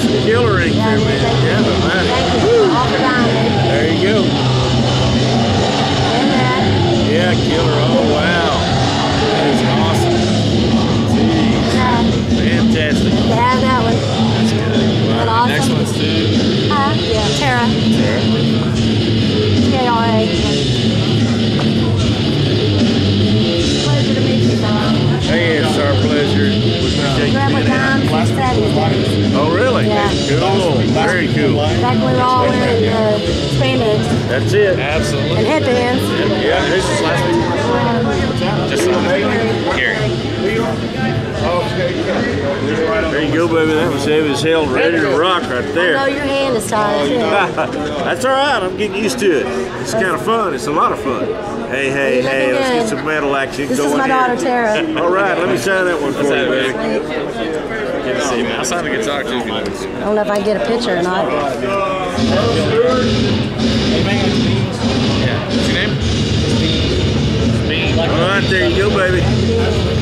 some killer ink there, man. Yeah, the money. All the time. There you go. Yeah, killer. Oh, wow. That is awesome. Jeez. Fantastic. Yeah, that one. That's good. Wow. Awesome. Next one's too. Yeah, Tara. T-A-R-A. Pleasure to meet you, Tom. Hey, it's our pleasure. We appreciate you Grandma being out. Dimes, she's 70. Oh, really? Yeah. Cool. Very cool. Back when we were all wearing spandex That's it. Absolutely. and headbands. Yeah, this is last week. Just Gary. There you go, baby. That was heavy as hell, ready to rock right I know there. your hand is tied. Too. That's all right. I'm getting used to it. It's kind of fun. It's a lot of fun. Hey, hey, You're hey. looking Let's get good. some metal action This going is my here. daughter, Tara. All right, let me sign that one for you, baby. Good to see you, man. I'll sign the guitar too if you want. I don't know if I can get a picture or not. Yeah. What's your name? Bean. All right, there you go, baby.